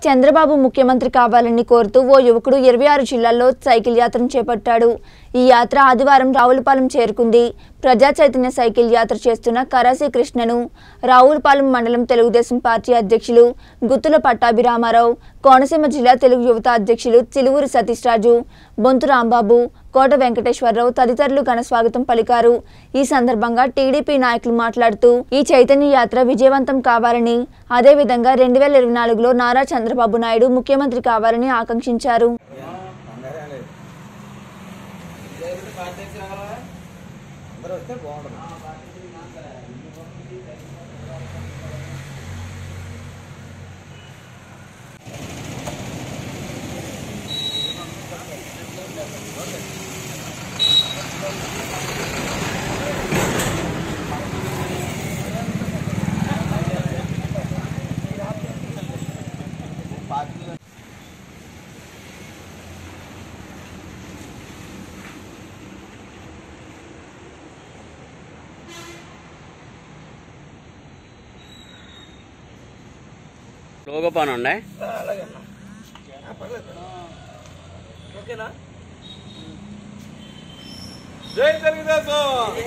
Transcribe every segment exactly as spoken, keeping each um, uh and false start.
చంద్రబాబు ముఖ్యమంత్రి కావాలని కోరుతూ ఓ యువకుడు ఇరవై ఆరు జిల్లాల్లో సైకిల్ యాత్రను చేపట్టాడు. ఈ యాత్ర ఆదివారం రావులపాలెం చేరుకుంది. ప్రజా చైతన్య సైకిల్ యాత్ర చేస్తున్న కరాసి కృష్ణను రావులపాలెం మండలం తెలుగుదేశం పార్టీ అధ్యక్షులు గుత్తుల పట్టాభిరామారావు, కోనసీమ జిల్లా తెలుగు యువత అధ్యక్షులు చిలువూరి సతీష్ రాజు, బొంతు రాంబాబు, కోట వెంకటేశ్వరరావు తదితరులు ఘనస్వాగతం పలికారు. ఈ సందర్భంగా టీడీపీ నాయకులు మాట్లాడుతూ ఈ చైతన్య యాత్ర విజయవంతం కావాలని, అదేవిధంగా రెండు వేల ఇరవై నాలుగులో నారా చంద్రబాబు నాయుడు ముఖ్యమంత్రి కావాలని ఆకాంక్షించారు. లోగో పని ఉండే ఓకేనా? జై తెలుగుదేశం.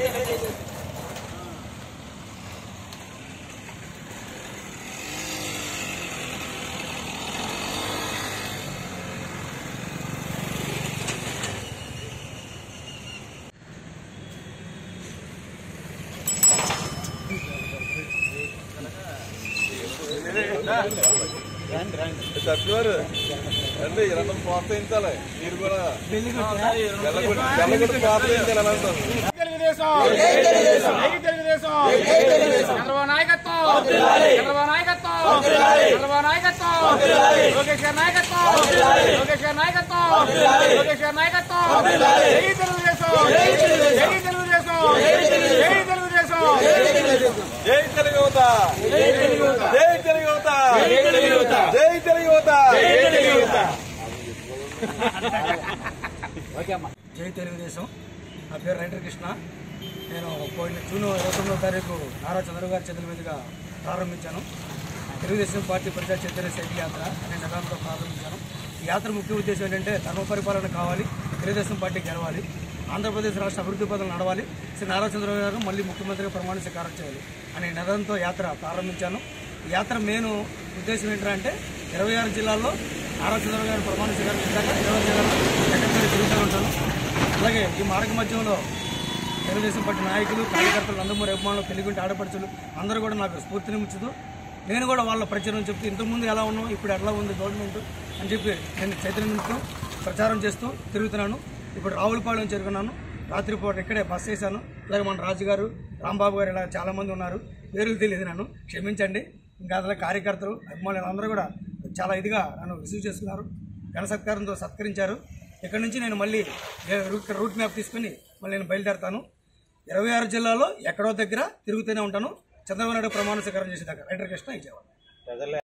తక్కువారు రండి, ఇరవై ప్రోత్సహించాలి. మీరు కూడా చంద్రబాబు నాయకత్వం, చంద్రబాబు నాయకత్వం, చంద్రబాబు నాయకత్వం, లోకేష్ గారి నాయకత్వం, లోకేష్ గారి నాయకత్వం, లోకేష్ గారి నాయకత్వం. జై తెలుగుదేశం, జై తెలుగుదేశం, జై తెలుగుదేశం, జై తెలుగు యువత, జై తెలుగు యువత, జై తెలుగు యువత, జై తెలుగు యువత, జై తెలుగు యువత, జై తెలుగు యువత. జై తెలుగుదేశం. నా పేరు రైటర్ కృష్ణ. నేను పోయిన జూన్ ఇరవై తొమ్మిదో తారీఖు నారా చంద్రబాబు గారి చేతుల మీదుగా ప్రారంభించాను. తెలుగుదేశం పార్టీ ప్రజా చైతన్య సైకిల్ యాత్ర అనే నిదానంతో ప్రారంభించాను. ఈ యాత్ర ముఖ్య ఉద్దేశం ఏంటంటే ధర్మ పరిపాలన కావాలి, తెలుగుదేశం పార్టీ గెలవాలి, ఆంధ్రప్రదేశ్ రాష్ట్ర అభివృద్ధి పథకాలు నడవాలి, శ్రీ నారా చంద్రబాబు గారు మళ్ళీ ముఖ్యమంత్రిగా ప్రమాణ స్వీకారం చేయాలి అనే నిదానంతో యాత్ర ప్రారంభించాను. ఈ యాత్ర మెయిన్ ఉద్దేశం ఏంటంటే ఇరవై ఆరు జిల్లాల్లో నారా చంద్రబాబు గారు ప్రమాణ స్వీకారం చేశాక ఇరవై జిల్లాల్లో ఎక్కడికక్కడ తిరుగుతూ ఉంటాను. అలాగే ఈ మార్గ మధ్యంలో తెలుగుదేశం పార్టీ నాయకులు, కార్యకర్తలు, నందమూరి అభిమానులు, తెలుగుంటి ఆడపడుచులు అందరూ కూడా నాకు స్ఫూర్తినిచ్చుతూ నేను కూడా వాళ్ళ ప్రచారం చెప్తూ ఇంతకుముందు ఎలా ఉన్నాం, ఇప్పుడు ఎలా ఉంది గవర్నమెంట్ అని చెప్పి నేను చైతన్యంతో ప్రచారం చేస్తూ తిరుగుతున్నాను. ఇప్పుడు రావులపాలెం చేరుకున్నాను. రాత్రిపూట ఇక్కడే బస్ చేశాను. అలాగే మన రాజుగారు, రాంబాబు గారు ఇలా చాలామంది ఉన్నారు. పేర్లు తెలియదు, నన్ను క్షమించండి. ఇంకా అసలు కార్యకర్తలు, అభిమానులు అందరూ కూడా చాలా ఇదిగా నన్ను రిసీవ్ చేసుకున్నారు, ఘన సత్కారంతో సత్కరించారు. ఇక్కడ నుంచి నేను మళ్ళీ రూట్ రూట్ మ్యాప్ తీసుకుని మళ్ళీ నేను బయలుదేరుతాను. ఇరవై ఆరు జిల్లాలో ఎక్కడో దగ్గర తిరుగుతూనే ఉంటాను. చంద్రబాబు నాయుడు ప్రమాణ స్వీకారం చేసే దగ్గర. రైటర్ కృష్ణ, విజయవాడ.